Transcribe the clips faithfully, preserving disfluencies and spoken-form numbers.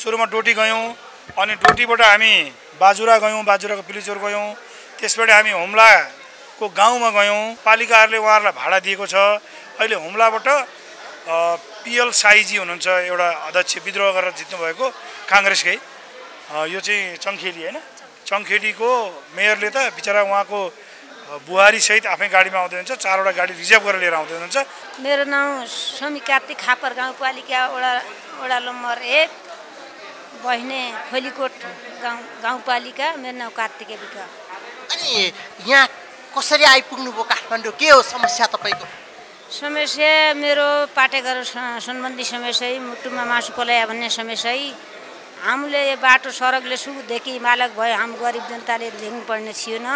सुरुमा डोटी गयौँ अनि डोटीबाट हामी बाजुरा गयौँ बाजुराको पिलिचोर गयौँ त्यसबाट हामी हुम्लाको गाउँमा गयौँ पालिकाहरूले उहाँहरूलाई भाडा दिएको छ अहिले हुम्लाबाट पिएल साईजी हुनुहुन्छ एउटा अध्यक्ष विद्रोह गरेर जित्नु भएको काङ्ग्रेसकै यो चाहिँ चङ्खेली हैन चङ्खेलीको मेयरले त बिचरा उहाँको बुहारी सहित आफै गाडीमा आउँदै हुन्छ चारवटा गाडी रिजर्भ गरेर लिएर आउँदै हुनुहुन्छ मेरो नाम समी कार्तिक खापर गाउँपालिका वडा वडा नम्बर एक बहिने खोलीकोट गाउँ गाउँपालिका मेरो नाम कार्तिके बिका अनि यहाँ कसरी आइपुग्नु भयो काठमाडौँ के हो समस्या तपाईको समस्या मेरो पाटेघर सम्बन्धी समस्या मुटुमा मासु पलाया भन्ने समस्या हामीले यो बाटो सडकले सुखदेखि मालक भयो हामी गरिब जनताले लेख्नु पर्ने थिएन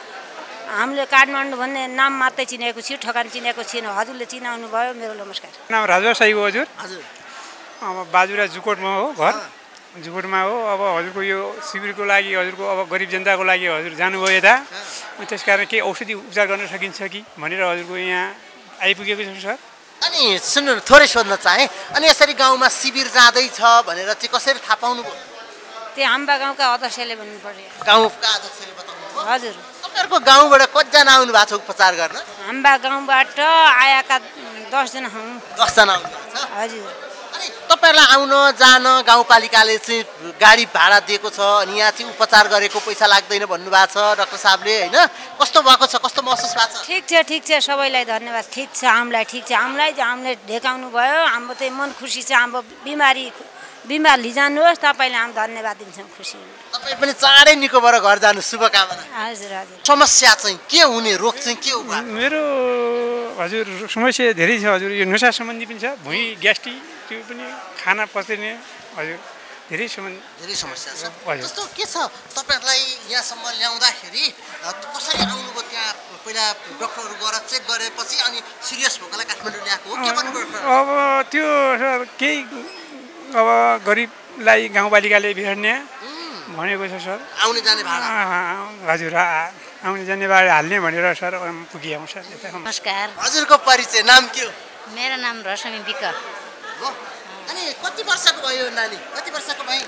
हामीले काठमाडौँ भन्ने नाम मात्रै चिनेको छु ठकान चिनेको छैन हजुरले चिनाउनु भयो मेरो नमस्कार नाम राजा साई हो हजुर हजुर अब बाजुरा जुकोटमा हो घर जुकोटमा हो अब हजुरको यो शिविरको लागि हजुरको अब गरिब जनताको लागि हजुर जानुभयो यता त्यसकारण के औषधि उपचार गर्न सकिन्छ कि भनेर हजुरको यहाँ आइपुगेको छ सर अनि सुन्नु थोरै सोध्न चाहे अनि यसरी गाउँमा शिविर जाँदैछ भनेर चाहिँ कसरी थाहा पाउनु भयो त्यो हाम्रा गाउँका अध्यक्षले भन्नु पर्यो गाउँका अध्यक्षले बताउनु भयो हजुर तपाईँहरूको गाउँबाट कतिजना आउनु भएको छ उपचार गर्न हाम्रा गाउँबाट आएका दसजना हौँ दसजना आउनु भएको छ हजुर अनि तपाईँहरूलाई आउन जान गाउँपालिकाले चाहिँ गाडी भाडा दिएको छ अनि यहाँ चाहिँ उपचार गरेको पैसा लाग्दैन भन्नुभएको छ डाक्टर साहबले होइन कस्तो भएको छ कस्तो महसुस भएको छ ठिक छ ठिक छ सबैलाई धन्यवाद ठिक छ हामीलाई ठिक छ हामीलाई हामीले ढेकाउनु भयो हाम्रो चाहिँ मन खुसी छ हाम्रो बिमारी बिमार लिजानुहोस् तपाईँले हामी धन्यवाद दिन्छौँ खुसी तपाईँ पनि चाँडै निको भएर घर जानु शुभकामना हजुर हजुर समस्या चाहिँ के हुने रोग चाहिँ के हो मेरो हजुर समस्या धेरै छ हजुर यो नसा सम्बन्धी पनि छ भुइँ ग्यास्ट्रिक त्यो पनि खाना पच्दैन हजुर धेरै सम्बन्धी धेरै समस्या छ हजुर जस्तो के छ तपाईँहरूलाई यहाँसम्म ल्याउँदाखेरि कसरी आउनुभयो त्यहाँ पहिला डक्टरहरू गएर चेक गरेपछि अनि सिरियस भएकोलाई काठमाडौँ ल्याएको हो के भन्नुभयो अब त्यो सर केही अब गरिबलाई गाउँपालिकाले बिहोर्ने भनेको छ सर आउने जाने भाडा हजुर आउने जाने भाडा हाल्ने भनेर सर पुग्यौँ सर यता नमस्कार हजुरको परिचय नाम के हो मेरो नाम रसमी बिका हो अनि कति वर्षको भयो नानी कति वर्षको भयो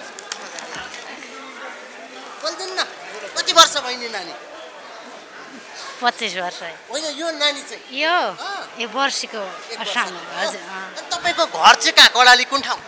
बोल्दैन न कति वर्ष भयो नि नानी पच्चिस वर्ष होइन यो नानी चाहिँ यो यो वर्षको सानो हजुर तपाईँको घर चाहिँ कहाँ कडाली कुन ठाउँ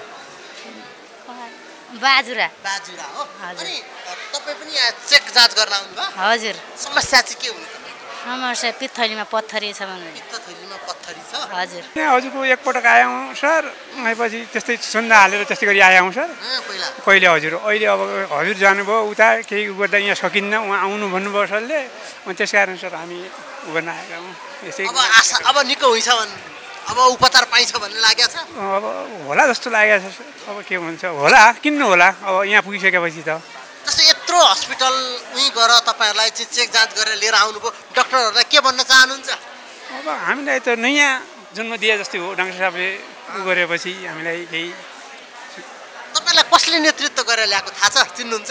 बाजुरा बाजुरा हो अनि तपाईँ पनि यहाँ चेक जाँच गर्न आउनुभयो हजुर समस्या चाहिँ के हुनु समस्या पित्थलीमा पत्थरी छ भने पित्तथैलीमा पत्थरी छ हजुर यहाँ हजुरको एकपटक आयौँ सर आएपछि त्यस्तै सुन्दा हालेर त्यस्तै गरी आयौँ सर पहिला पहिले हजुर अहिले अब हजुर जानुभयो उता केही गर्दा यहाँ सकिन्न उहाँ आउनु भन्नुभयो सरले अनि त्यस कारण सर हामी उ गर्न आएका हौँ यसै अब आशा अब निको हुन्छ भन्नु अब उपचार पाइन्छ भन्ने लागेको छ अब होला जस्तो लागेको छ सर अब के हुन्छ होला किन्नु होला अब यहाँ पुगिसकेपछि त जस्तो यत्रो हस्पिटल उहीँ गएर तपाईँहरूलाई चाहिँ चेक जाँच गरेर लिएर आउनुभयो डक्टरहरूलाई के भन्न चाहनुहुन्छ अब हामीलाई त नयाँ जन्म दिए जस्तै हो डाक्टर साहबले उ गरेपछि हामीलाई केही तपाईँलाई कसले नेतृत्व गरेर ल्याएको थाहा छ चिन्नुहुन्छ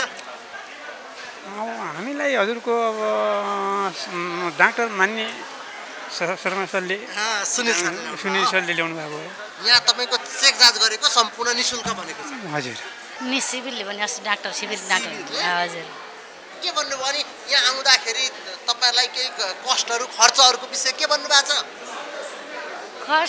अब हामीलाई हजुरको अब डाक्टर मान्ने शर्मा सरले सुनिल सुनिल सरले ल्याउनु भएको हो यहाँ तपाईँको चेक जाँच गरेको सम्पूर्ण निःशुल्क भनेको छ हजुर नि सिभिलले भने अस्ति डाक्टर सिभिल डाक्टर हजुर के भन्नुभयो नि यहाँ आउँदाखेरि तपाईँहरूलाई केही कस्टहरू खर्चहरूको विषय के भन्नुभएको छ खर्च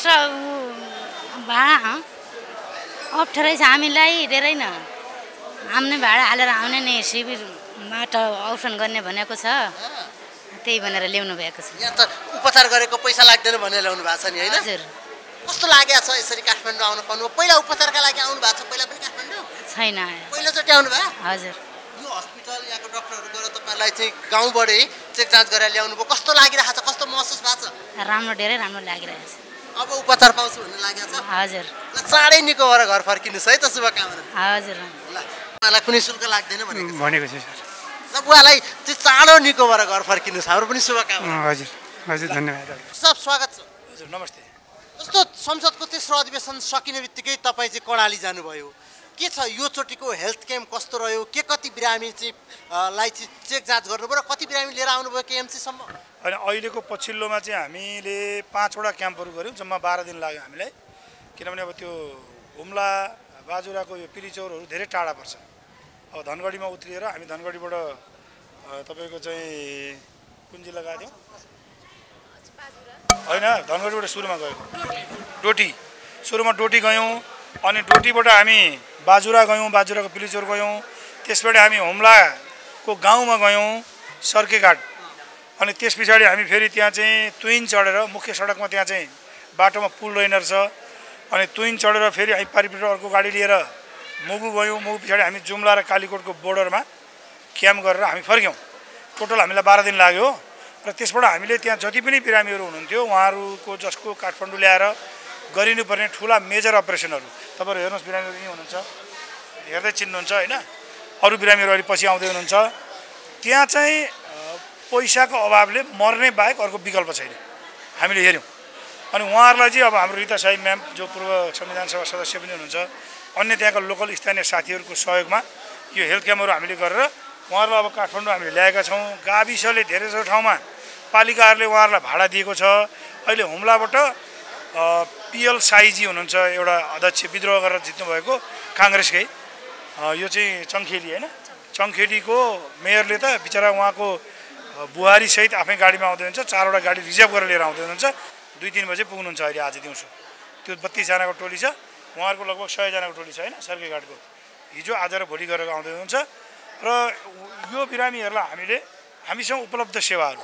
भाडा अप्ठ्यारै छ हामीलाई धेरै न हामीले भाडा हालेर आउने नि शिविरबाट औषण गर्ने भनेको छ त्यही भनेर ल्याउनु भएको छ यहाँ त उपचार गरेको पैसा लाग्दैन भनेर ल्याउनु भएको छ नि होइन हजुर कस्तो लागेको छ यसरी काठमाडौँ आउनु पर्नु पहिला उपचारका लागि आउनु भएको छ पहिला पनि काठमाडौँ छैन पहिलोचोटि आउनु भयो हजुर यो हस्पिटल यहाँको डक्टरहरू गएर तपाईँलाई चाहिँ गाउँबाटै चेक जाँच गरेर ल्याउनु भयो कस्तो लागिरहेको छ कस्तो महसुस भएको छ राम्रो धेरै राम्रो लागिरहेको छ अब उपचार पाउँछु भन्ने लागेको छ हजुर ल चाँडै निको भएर घर फर्किनुहोस् है त शुभकामना हजुर ल मलाई कुनै शुल्क लाग्दैन भनेको भनेको छ सर ल बुवालाई चाहिँ चाँडो निको भएर घर फर्किनुहोस् हाम्रो पनि शुभकामना हजुर हजुर धन्यवाद सब स्वागत छ हजुर नमस्ते जस्तो संसदको तेस्रो अधिवेशन सकिने बित्तिकै तपाईँ चाहिँ कर्णाली जानुभयो के छ यो चोटिको हेल्थ क्याम्प कस्तो रह्यो के कति बिरामी चाहिँ लाई चाहिँ चेक जाँच गर्नुभयो र कति बिरामी लिएर आउनुभयो केएमसीसम्म अनि अहिलेको पछिल्लोमा चाहिँ हामीले पाँचवटा क्याम्पहरू गऱ्यौँ जम्मा बाह्र दिन लाग्यो हामीलाई किनभने अब त्यो हुम्ला बाजुराको यो पिलिचौरहरू धेरै टाढा पर्छ। अब धनगढीमा उत्रिएर हामी धनगढीबाट तपाईँको चाहिँ कुन जिल्ला गएको थियो होइन, धनगढीबाट सुरुमा गयो डोटी, सुरुमा डोटी गयौँ, अनि डोटीबाट हामी बाजुरा गयौँ, बाजुराको पिलिचौर गयौँ, त्यसबाट हामी हुम्लाको गाउँमा गयौँ सर्केघाट, अनि त्यस पछाडि हामी फेरि त्यहाँ चाहिँ तुइन चढेर मुख्य सडकमा त्यहाँ चाहिँ बाटोमा पुल रहेन रहेछ, अनि तुइन चढेर फेरि हामी पारिपट्टि अर्को गाडी लिएर मुगु गयौँ, मुगु पछाडि हामी जुम्ला र कालीकोटको बोर्डरमा क्याम्प गरेर हामी फर्क्यौँ। टोटल हामीलाई बाह्र दिन लाग्यो र त्यसबाट हामीले त्यहाँ जति पनि बिरामीहरू हुनुहुन्थ्यो उहाँहरूको जसको काठमाडौँ ल्याएर गरिनुपर्ने ठुला मेजर अपरेसनहरू, तपाईँहरू हेर्नुहोस् बिरामीहरू यहीँ हुनुहुन्छ, हेर्दै चिन्नुहुन्छ होइन, अरू बिरामीहरू अहिले पछि आउँदै हुनुहुन्छ, त्यहाँ चाहिँ पैसाको अभावले मर्ने बाहेक अर्को विकल्प छैन, हामीले हेऱ्यौँ। अनि उहाँहरूलाई चाहिँ अब हाम्रो रिता साई म्याम जो पूर्व संविधान सभा सदस्य पनि हुनुहुन्छ, अन्य त्यहाँका लोकल स्थानीय साथीहरूको सहयोगमा यो हेल्थ क्याम्पहरू हामीले गरेर उहाँहरूलाई अब काठमाडौँ हामीले ल्याएका छौँ। गाविसले धेरै जसो ठाउँमा पालिकाहरूले उहाँहरूलाई भाडा दिएको छ। अहिले हुम्लाबाट पिएल साईजी हुनुहुन्छ एउटा अध्यक्ष, विद्रोह गरेर जित्नुभएको काङ्ग्रेसकै, यो चाहिँ चङ्खेली होइन, चङ्खेलीको मेयरले त बिचरा उहाँको बुहारीसहित आफै गाडीमा आउँदै हुनुहुन्छ, चारवटा गाडी रिजर्भ गरेर लिएर आउँदै हुनुहुन्छ, दुई तिन बजे पुग्नुहुन्छ अहिले आज दिउँसो। त्यो बत्तिसजनाको टोली छ, उहाँहरूको लगभग सयजनाको टोली छ होइन सर्केघाटको, हिजो आज र भोलि गरेर आउँदै हुनुहुन्छ। र यो बिरामीहरूलाई हामीले हामीसँग उपलब्ध सेवाहरू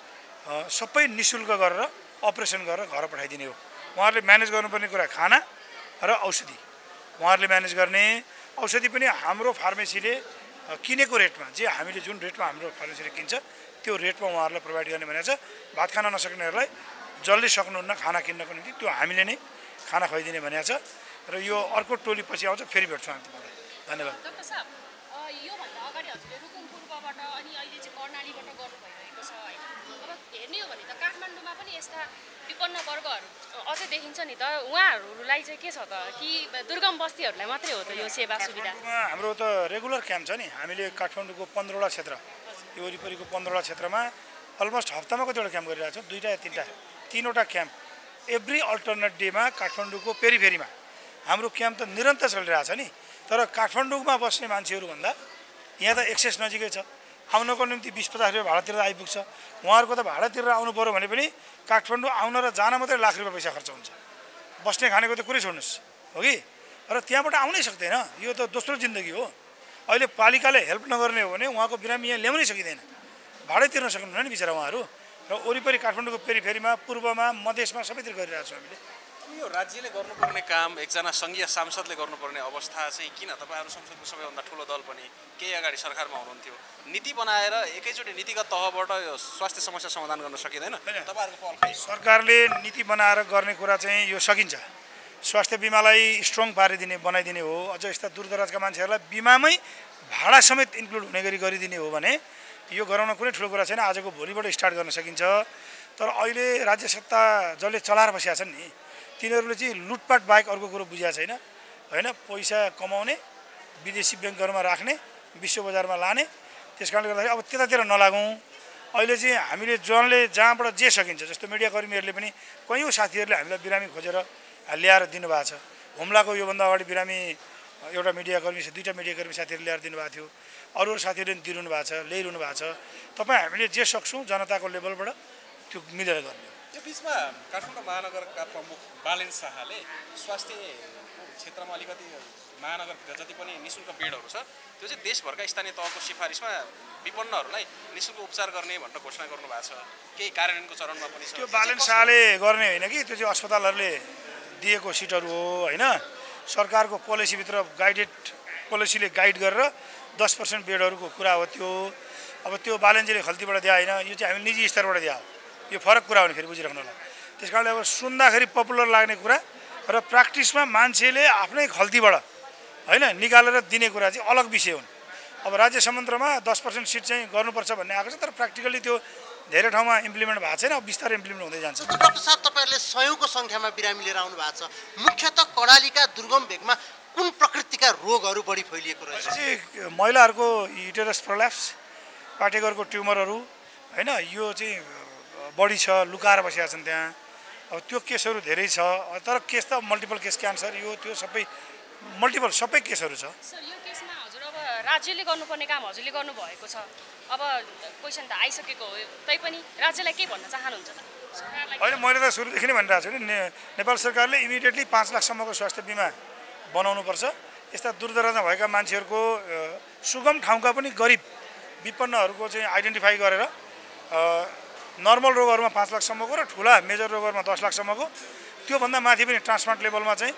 सबै नि शुल्क गरेर अपरेसन गरेर घर पठाइदिने हो। उहाँहरूले म्यानेज गर्नुपर्ने कुरा खाना र औषधि उहाँहरूले म्यानेज गर्ने, औषधि पनि हाम्रो फार्मेसीले किनेको रेटमा, जे हामीले जुन रेटमा हाम्रो फार्मेसीले किन्छ त्यो रेटमा उहाँहरूलाई प्रोभाइड गर्ने भनेको छ। भात खान नसक्नेहरूलाई जसले सक्नुहुन्न खाना किन्नको निम्ति त्यो हामीले नै खाना खुवाइदिने भनेको छ। र यो अर्को टोली पछि आउँछ, फेरि भेट्छौँ हामी तपाईँलाई। धन्यवाद। डाक्टर साहब, योभन्दा अगाडि हजुरले रुकुम पूर्वबाट अनि अहिले चाहिँ कर्णालीबाट गर्नु भइरहेको छ होइन, अब हेर्ने हो भने त काठमाडौँमा पनि यस्ता विपन्न वर्गहरू अझै देखिन्छ नि त, उहाँहरूलाई चाहिँ के छ त, कि दुर्गम बस्तीहरूलाई मात्रै हो त यो सेवा सुविधा? हाम्रो त रेगुलर क्याम्प छ नि, हामीले काठमाडौँको पन्ध्रवटा क्षेत्र, यो वरिपरिको पन्ध्रवटा क्षेत्रमा अलमोस्ट हप्तामा कतिवटा क्याम्प गरिरहेको छ, दुईवटा या तिनवटा तिनवटा क्याम्प एभ्री अल्टरनेट डेमा काठमाडौँको पेरिफेरीमा हाम्रो क्याम्प त निरन्तर चलिरहेछ नि। तर काठमाडौँमा बस्ने मान्छेहरूभन्दा यहाँ त एक्सेस नजिकै छ, आउनको निम्ति बिस पचास रुपियाँ भाडा तिरेर आइपुग्छ। उहाँहरूको त भाडा तिरेर आउनु पऱ्यो भने पनि काठमाडौँ आउन र जान मात्रै लाख रुपियाँ पैसा खर्च हुन्छ, बस्ने खानेको त कुरै छोड्नुहोस् हो कि, र त्यहाँबाट आउनै सक्दैन, यो त दोस्रो जिन्दगी हो। अहिले पालिकाले हेल्प नगर्ने हो भने उहाँको बिरामी यहाँ ल्याउनै सकिँदैन, भाडै तिर्न सक्नुहुन्न नि बिचरा उहाँहरू। र वरिपरि काठमाडौँको पेरिफेरीमा, पूर्वमा, मधेसमा सबैतिर गरिरहेको छौँ हामीले। यो राज्यले गर्नुपर्ने काम, एकजना सङ्घीय सांसदले गर्नुपर्ने अवस्था चाहिँ किन? तपाईँहरू संसदको सबैभन्दा ठुलो दल पनि केही अगाडि सरकारमा हुनुहुन्थ्यो, नीति बनाएर एकैचोटि नीतिगत तहबाट यो स्वास्थ्य समस्या समाधान गर्न सकिँदैन? तपाईँहरूको पहल खै? सरकारले नीति बनाएर गर्ने कुरा चाहिँ यो सकिन्छ। स्वास्थ्य बिमालाई स्ट्रङ पारिदिने बनाइदिने हो, अझ यस्ता दूरदराजका मान्छेहरूलाई बिमामै भाडा समेत इन्क्लुड हुने गरी गरिदिने हो भने यो गराउन कुनै ठुलो कुरा छैन, आजको भोलिबाट स्टार्ट गर्न सकिन्छ। तर अहिले राज्य सत्ता जसले चलाएर बसेका छन् नि, तिनीहरूले चाहिँ लुटपाट बाहेक अर्को कुरो बुझेको छैन होइन। पैसा कमाउने, विदेशी ब्याङ्कहरूमा राख्ने, विश्व बजारमा लाने, त्यस कारणले गर्दाखेरि अब त्यतातिर नलागौँ। अहिले चाहिँ हामीले जसले जहाँबाट जे सकिन्छ, जस्तो मिडियाकर्मीहरूले पनि कयौँ साथीहरूले हामीलाई बिरामी खोजेर ल्याएर दिनुभएको छ। हुम्लाको योभन्दा अगाडि बिरामी एउटा मिडियाकर्मी, दुईवटा मिडियाकर्मी साथीहरूले ल्याएर दिनुभएको थियो, अरू अरू साथीहरूले पनि दिइरहनु भएको छ, ल्याइरहनु भएको छ। तपाईँ हामीले जे सक्छौँ जनताको लेभलबाट त्यो मिलेर गर्ने। यो बिचमा काठमाडौँ महानगरका प्रमुख बालेन शाहले स्वास्थ्य क्षेत्रमा अलिकति महानगरभित्र जति पनि नि शुल्क बेडहरू छ त्यो चाहिँ देशभरका स्थानीय तहको सिफारिसमा विपन्नहरूलाई नि शुल्क उपचार गर्ने भनेर घोषणा गर्नुभएको छ, केही कार्यान्वयनको चरणमा पनि छ। त्यो बालेन शाहले गर्ने होइन कि, त्यो चाहिँ अस्पतालहरूले दिएको सिटहरू हो होइन। सरकारको पोलिसीभित्र गाइडेड पोलिसीले गाइड गरेर दस पर्सेन्ट बेडहरूको कुरा हो त्यो। अब त्यो बालेनजीले खल्तीबाट दिए होइन, यो चाहिँ हामीले निजी स्तरबाट दिए हो, यो फरक कुरा हो नि फेरि बुझिराख्नु होला। त्यस कारणले अब सुन्दाखेरि पपुलर लाग्ने कुरा र प्र्याक्टिसमा मान्छेले आफ्नै खल्तीबाट होइन निकालेर दिने कुरा चाहिँ अलग विषय हुन्। अब राज्य संयन्त्रमा दस पर्सेन्ट सिट चाहिँ गर्नुपर्छ भन्ने आएको छ, तर प्र्याक्टिकली त्यो धेरै ठाउँमा इम्प्लिमेन्ट भएको छैन, अब बिस्तारै इम्प्लिमेन्ट हुँदै जान्छ। डाक्टर साहब, तपाईँहरूले सयौँको सङ्ख्यामा बिरामी लिएर आउनु भएको छ, मुख्यतः कर्णालीका दुर्गम भेगमा कुन प्रकृतिका रोगहरू बढी फैलिएको रहेछ? महिलाहरूको युटेरस प्रोल्याप्स, पाटेघरको ट्युमरहरू होइन, यो चाहिँ बढी छ, लुकाएर बसेका छन् त्यहाँ। अब त्यो केसहरू धेरै छ, तर केस त मल्टिपल केस क्यान्सर यो त्यो सबै मल्टिपल सबै केसहरू छ। सर यो केसमा हजुर अब राज्यले गर्नुपर्ने काम हजुरले गर्नुभएको छ, अब क्वेसन त आइसकेको हो, तैपनि राज्यलाई के भन्न चाहनुहुन्छ त? सरकारलाई होइन, मैले त सुरुदेखि नै भनिरहेको छु नि, ने नेपाल सरकारले इमिडिएटली पाँच लाखसम्मको स्वास्थ्य बिमा बनाउनुपर्छ। यस्ता दूरदराजमा भएका मान्छेहरूको सुगम ठाउँका पनि गरिब विपन्नहरूको चाहिँ आइडेन्टिफाई गरेर नर्मल रोगहरूमा पाँच लाखसम्मको र ठुला मेजर रोगहरूमा दस लाखसम्मको, त्योभन्दा माथि पनि ट्रान्सप्लान्ट लेभलमा चाहिँ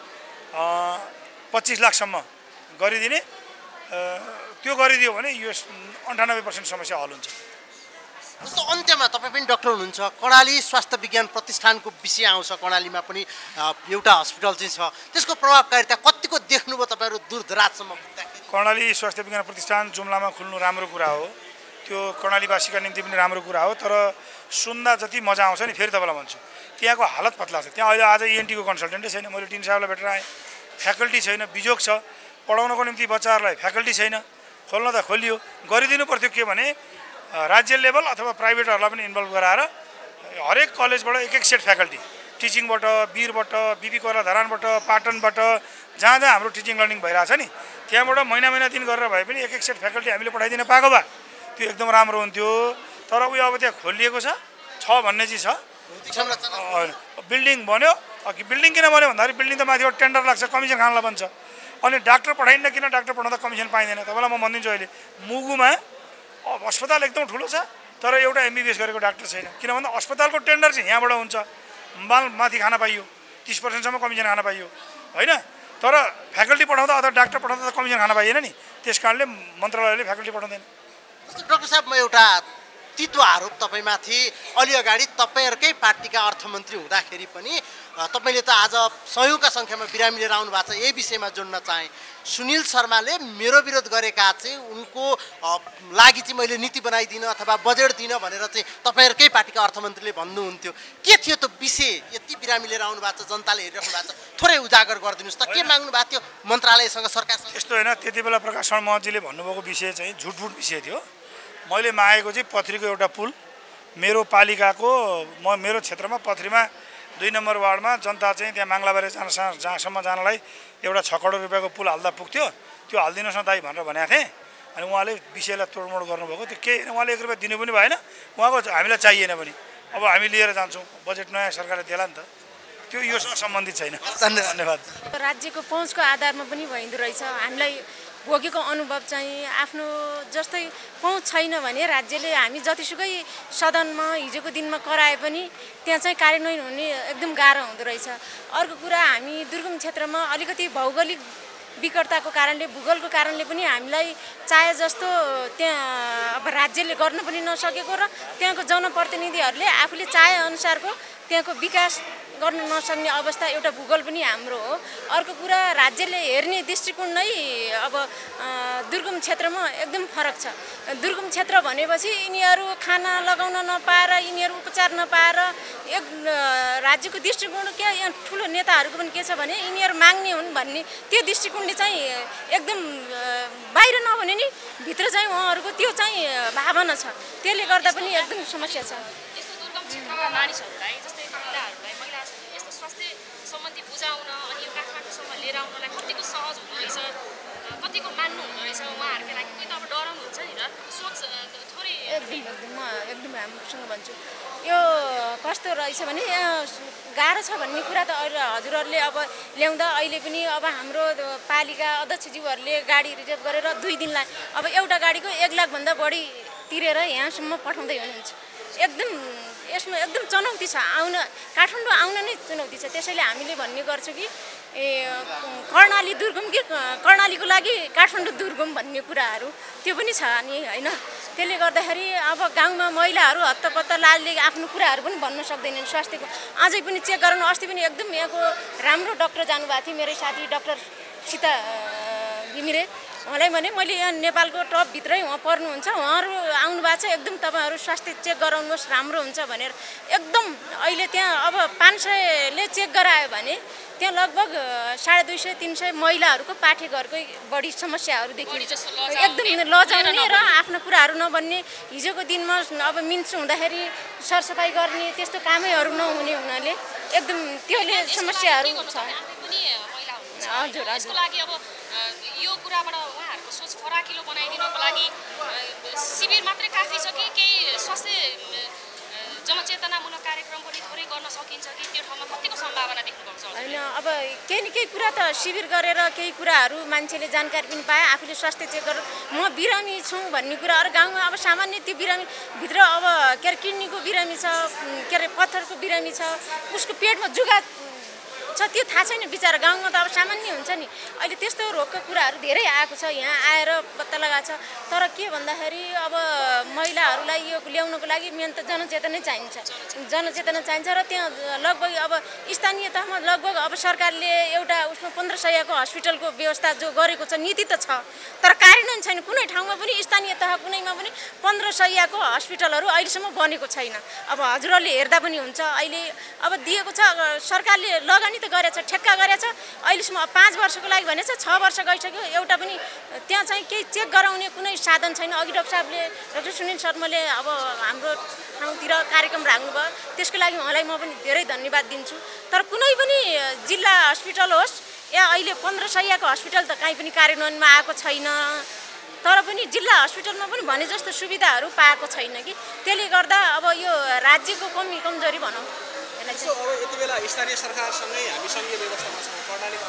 पच्चिस लाखसम्म गरिदिने, त्यो गरिदियो भने यो अन्ठानब्बे पर्सेन्ट समस्या हल हुन्छ। जस्तो अन्त्यमा तपाईँ पनि डक्टर हुनुहुन्छ, कर्णाली स्वास्थ्य विज्ञान प्रतिष्ठानको विषय आउँछ, कर्णालीमा पनि एउटा हस्पिटल चाहिँ छ, त्यसको प्रभावकारिता कतिको देख्नुभयो तपाईँहरू दूरदराजसम्म पुग्दाखेरि? कर्णाली स्वास्थ्य विज्ञान प्रतिष्ठान जुम्लामा खुल्नु राम्रो कुरा हो, त्यो कर्णालीवासीका निम्ति पनि राम्रो कुरा हो, तर सुन्दा जति मजा आउँछ नि फेरि तपाईँलाई भन्छु, त्यहाँको हालत पत्ला छ। त्यहाँ अहिले आज इएनटीको कन्सल्टेन्टै छैन, मैले टिन साहबलाई भेटेर आएँ, फ्याकल्टी छैन, बिजोग छ, पढाउनको निम्ति बच्चाहरूलाई फ्याकल्टी छैन, खोल्न त खोलियो, गरिदिनु पर्थ्यो के भने राज्य लेभल अथवा प्राइभेटहरूलाई पनि इन्भल्भ गराएर हरेक कलेजबाट एक एक सेट फ्याकल्टी, टिचिङबाट, वीरबाट, बिपी कोइरा धरानबाट, पाटनबाट, जहाँ जहाँ हाम्रो टिचिङ लर्निङ भइरहेछ नि त्यहाँबाट महिना महिना दिन गरेर भए पनि एक एक सेट फ्याकल्टी हामीले पठाइदिन पाएको भए त्यो एकदम राम्रो हुन्थ्यो। तर उयो अब त्यहाँ खोलिएको छ छ भन्ने चाहिँ छ, बिल्डिङ बन्यो, कि बिल्डिङ किन बन्यो भन्दाखेरि बिल्डिङ त माथिबाट टेन्डर लाग्छ, कमिसन खानलाई बन्छ, अनि डाक्टर पठाइन्न किन, डाक्टर पठाउँदा कमिसन पाइँदैन। तपाईँलाई म भनिदिन्छु, अहिले मुगुमा अस्पताल एकदम ठुलो छ तर एउटा एमबिबिएस गरेको डाक्टर छैन, किन भन्दा अस्पतालको टेन्डर चाहिँ यहाँबाट हुन्छ, माल माथि खान पाइयो, तिस पर्सेन्टसम्म कमिसन खान पाइयो होइन, तर फ्याकल्टी पठाउँदा अथवा डाक्टर पठाउँदा त कमिसन खान पाइएन नि, त्यस कारणले मन्त्रालयले फ्याकल्टी पठाउँदैन। जस्तो डाक्टर साहब, म एउटा तितो आरोप तपाईँमाथि, अलि अगाडि तपाईँहरूकै पार्टीका अर्थमन्त्री हुँदाखेरि पनि तपाईँले त आज सयौँका सङ्ख्यामा बिरामी लिएर आउनु भएको छ, यही विषयमा जोड्न चाहेँ। सुनिल शर्माले मेरो विरोध गरेका चाहिँ उनको लागि चाहिँ मैले नीति बनाइदिन अथवा बजेट दिन भनेर चाहिँ तपाईँहरूकै पार्टीका अर्थमन्त्रीले भन्नुहुन्थ्यो, के थियो त्यो विषय? यति बिरामी लिएर आउनु भएको छ, जनताले हेरिराख्नु भएको छ, थोरै उजागर गरिदिनुहोस् त, के माग्नु भएको थियो मन्त्रालयसँग, सरकारसँग? यस्तो होइन, त्यति बेला प्रकाश शरण महर्जीले भन्नुभएको विषय चाहिँ झुटफुट विषय थियो। मैले मागेको चाहिँ पथरीको एउटा पुल, मेरो पालिकाको म मेरो क्षेत्रमा पथरीमा दुई नम्बर वार्डमा जनता चाहिँ त्यहाँ माङ्लाबारी जान जहाँसम्म जानलाई एउटा छ करोड रुपियाँको पुल हाल्दा पुग्थ्यो, त्यो हालिदिनुहोस् न दाइ भनेर भनेको थिएँ, अनि उहाँले विषयलाई तोडमोड गर्नुभएको, त्यो के उहाँले एक रुपियाँ दिनु पनि भएन, उहाँको हामीलाई चाहिएन पनि, अब हामी लिएर जान्छौँ, बजेट नयाँ सरकारले दिएला नि त, त्यो योसँग सम्बन्धित छैन। धन्यवाद। राज्यको पहुँचको आधारमा पनि भइँदो रहेछ, हामीलाई भोगेको अनुभव चाहिँ आफ्नो जस्तै पहुँच छैन भने राज्यले हामी जतिसुकै सदनमा हिजोको दिनमा कराए पनि त्यहाँ चाहिँ कार्यान्वयन हुने एकदम गाह्रो हुँदो रहेछ। अर्को कुरा, हामी दुर्गम क्षेत्रमा अलिकति भौगोलिक विकटताको कारणले, भूगोलको कारणले पनि हामीलाई चाहे जस्तो त्यहाँ अब राज्यले गर्न पनि नसकेको र त्यहाँको जनप्रतिनिधिहरूले आफूले चाहे अनुसारको त्यहाँको विकास गर्न नसक्ने अवस्था एउटा भूगोल पनि हाम्रो हो। अर्को कुरा, राज्यले हेर्ने दृष्टिकोण नै अब दुर्गम क्षेत्रमा एकदम फरक छ। दुर्गम क्षेत्र भनेपछि यिनीहरू खाना लगाउन नपाएर, यिनीहरू उपचार नपाएर, एक राज्यको दृष्टिकोण के यहाँ ठुलो नेताहरूको पनि के छ भने यिनीहरू माग्ने हुन् भन्ने त्यो दृष्टिकोणले चाहिँ एकदम बाहिर नभने नि भित्र चाहिँ उहाँहरूको त्यो चाहिँ भावना छ, त्यसले गर्दा पनि एकदम समस्या छ। क्षेत्रमा मानिसहरूलाई जस्तै महिलाहरूलाई महिला यस्तो स्वास्थ्य सम्बन्धी बुझाउन अनि यो काठमाडौँसम्म लिएर आउनलाई कतिको सहज हुँदो रहेछ, कतिको मान्नु हुँदो रहेछ उहाँहरूकै लागि? कोही त अब डराउनु हुन्छ नि त, सोच थोरै एकदम एकदम म एकदम राम्रोसँग भन्छु। यो कस्तो रहेछ भने गाह्रो छ भन्ने कुरा त अहिले हजुरहरूले अब ल्याउँदा अहिले पनि अब हाम्रो पालिका अध्यक्षज्यूहरूले गाडी रिजर्भ गरेर दुई दिनलाई अब एउटा गाडीको एक लाखभन्दा बढी तिरेर यहाँसम्म पठाउँदै हुनुहुन्छ। एकदम यसमा एकदम चुनौती छ, आउन काठमाडौँ आउन नै चुनौती छ। त्यसैले हामीले भन्ने गर्छौँ कि ए कर्णाली दुर्गम कि कर्णालीको लागि काठमाडौँ दुर्गम भन्ने कुराहरू त्यो पनि छ नि होइन। त्यसले गर्दाखेरि अब गाउँमा महिलाहरू हत्तपत्त लालले आफ्नो कुराहरू पनि भन्न सक्दैनन् स्वास्थ्यको। अझै पनि चेक गराउनु, अस्ति पनि एकदम यहाँको राम्रो डक्टर जानुभएको थियो, मेरै साथी डक्टर सीता घिमिरे, उहाँलाई भने मैले यहाँ नेपालको टपभित्रै उहाँ पर्नुहुन्छ, उहाँहरू आउनु भएको छ, एकदम तपाईँहरू स्वास्थ्य चेक गराउनुहोस् राम्रो हुन्छ भनेर। एकदम अहिले त्यहाँ अब पाँच सयले चेक गरायो भने त्यहाँ लगभग साढे दुई सय तिन सय महिलाहरूको पाठेघरकै बढी समस्याहरू देखिन्छ। एकदम लजाउने र आफ्नो कुराहरू नभन्ने, हिजोको दिनमा अब मिन्स हुँदाखेरि सरसफाइ गर्ने त्यस्तो कामैहरू नहुने हुनाले एकदम त्योले समस्याहरू छ। हजुर, हजुर। यसको लागि अब अ, यो कुराबाट उहाँहरूको सोच फराकिलो बनाइदिनको लागि अ, शिविर मात्रै काफी छ कि केही स्वास्थ्य अ, जनचेतनामूलक कार्यक्रम पनि थोरै गर्न सकिन्छ कि त्यो ठाउँमा कतिको सम्भावना देख्नुभएको छ होइन अब केही न केही कुरा त शिविर गरेर केही कुराहरू मान्छेले जानकारी पनि पाए आफूले स्वास्थ्य चेक गरेर म बिरामी छु भन्ने कुरा अरू गाउँमा अब सामान्य त्यो बिरामी भित्र अब के अरे किडनीको बिरामी छ के अरे पत्थरको बिरामी छ उसको पेटमा जुगा छ त्यो थाहा छैन बिचरा गाउँमा त अब सामान्य हुन्छ नि अहिले त्यस्तो रोगको कुराहरू धेरै आएको छ यहाँ आएर पत्ता लगाएको छ तर के भन्दाखेरि अब महिलाहरूलाई यो ल्याउनको लागि मेन त जनचेतना चाहिन्छ जनचेतना चाहिन्छ र त्यहाँ लगभग अब स्थानीय तहमा लगभग अब सरकारले एउटा उसमा पन्ध्र सयको हस्पिटलको व्यवस्था जो गरेको छ नीति त छ तर कार्यान्वयन छैन कुनै ठाउँमा पनि स्थानीय तह कुनैमा पनि पन्ध्र सयको हस्पिटलहरू अहिलेसम्म बनेको छैन अब हजुरहरूले हेर्दा पनि हुन्छ अहिले अब दिएको छ सरकारले लगानी त गरेछ ठेक्का गरेछ अहिलेसम्म पाँच वर्षको लागि भनेछ छ वर्ष गइसक्यो एउटा पनि त्यहाँ चाहिँ केही चेक गराउने कुनै साधन छैन अघि डाक्टर साहबले डाक्टर सुनिल शर्माले अब हाम्रो ठाउँतिर कार्यक्रम राख्नुभयो त्यसको लागि उहाँलाई म पनि धेरै धन्यवाद दिन्छु तर कुनै पनि जिल्ला हस्पिटल होस् या अहिले पन्ध्र सयको हस्पिटल त कहीँ पनि कार्यान्वयनमा आएको छैन तर पनि जिल्ला हस्पिटलमा पनि भने जस्तो सुविधाहरू पाएको छैन कि त्यसले गर्दा अब यो राज्यको कमी कमजोरी भनौँ सो अब यति बेला स्थानीय सरकारसँगै हामी सङ्घीय व्यवस्थामा छौँ कर्णालीमा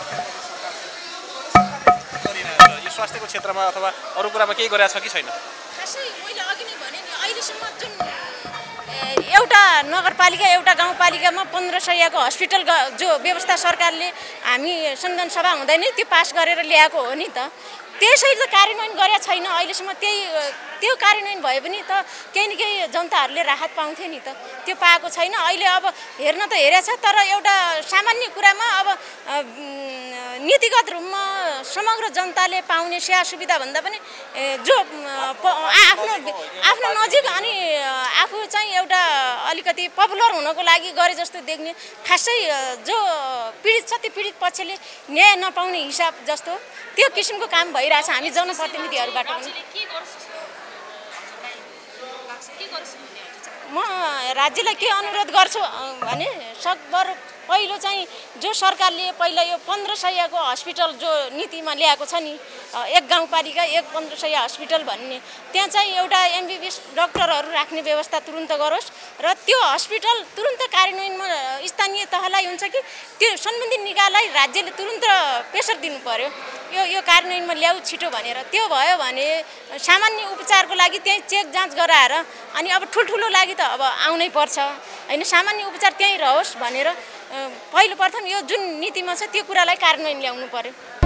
गरिरहेको यो स्वास्थ्यको क्षेत्रमा अथवा अरू कुरामा केही गरेको छ कि छैन खासै मैले अघि नै भने नि अहिलेसम्म जुन एउटा नगरपालिका एउटा गाउँपालिकामा पन्ध्र सयको हस्पिटल जो व्यवस्था सरकारले हामी संविधान सभा हुँदै नै त्यो पास गरेर ल्याएको हो नि त त्यसै त कार्यान्वयन गरेका छैन अहिलेसम्म त्यही त्यो कार्यान्वयन भयो भने त केही न केही जनताहरूले राहत पाउँथ्यो नि त त्यो पाएको छैन अहिले अब हेर्न त हेरेको छ तर एउटा सामान्य कुरामा अब नीतिगत रूपमा समग्र जनताले पाउने सेवा सुविधा भन्दा पनि जो आफ्नो आफ्नो नजिक अनि आफू चाहिँ एउटा अलिकति पपुलर हुनको लागि गरे जस्तो देख्ने खासै जो पीडित छ त्यो पीडित पक्षले न्याय नपाउने हिसाब जस्तो त्यो किसिमको काम भइरहेछ हामी जनप्रतिनिधिहरूबाट पनि म राज्यलाई के अनुरोध गर्छु भने सकभर पहिलो चाहिँ जो सरकारले पहिला यो पन्ध्र सयको हस्पिटल जो नीतिमा ल्याएको छ नि एक गाउँपालिका एक पन्ध्र सय हस्पिटल भन्ने त्यहाँ चाहिँ एउटा एमबिबिएस डक्टरहरू राख्ने व्यवस्था तुरुन्त गरोस् र त्यो हस्पिटल तुरुन्त कार्यान्वयनमा स्थानीय तहलाई हुन्छ कि त्यो सम्बन्धित निकायलाई राज्यले तुरुन्त प्रेसर दिनु पर्यो यो यो कार्यान्वयनमा ल्याऊ छिटो भनेर त्यो भयो भने सामान्य उपचारको लागि त्यहीँ चेक जाँच गराएर अनि अब ठुल्ठुलो लागि त अब आउनै पर्छ होइन सामान्य उपचार त्यहीँ रहोस् भनेर पहिलो प्रथम यो जुन नीतिमा छ त्यो कुरालाई कार्यान्वयन ल्याउनु पर्यो